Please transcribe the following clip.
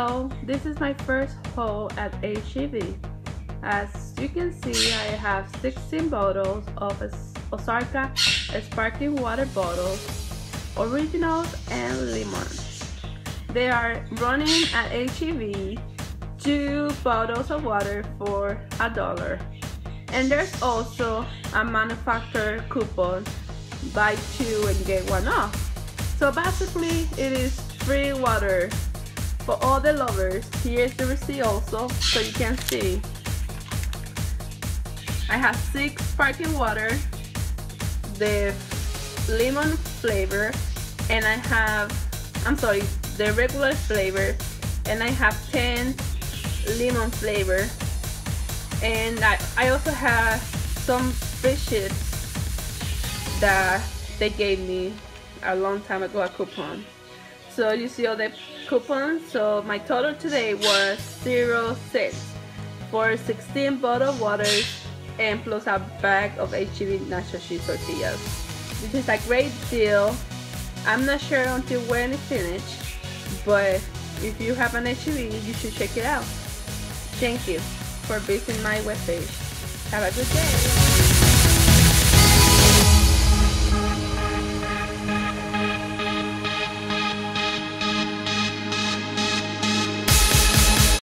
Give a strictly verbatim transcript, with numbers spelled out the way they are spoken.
Hello, this is my first haul at H E B. As you can see, I have sixteen bottles of Ozarka sparkling water bottles, originals and lemon. They are running at H E B two bottles of water for a dollar. And there's also a manufacturer coupon, buy two and get one off. So basically it is free water for all the lovers. Here's the receipt also, so you can see. I have six sparkling water, the lemon flavor, and I have, I'm sorry, the regular flavor, and I have ten lemon flavor. And I, I also have some fishes that they gave me a long time ago, a coupon. So you see all the coupons. So my total today was zero six for sixteen bottled waters and plus a bag of H E B nacho cheese tortillas, which is a great deal. I'm not sure until when it's finished, but if you have an H E B, you should check it out. Thank you for visiting my webpage. Have a good day.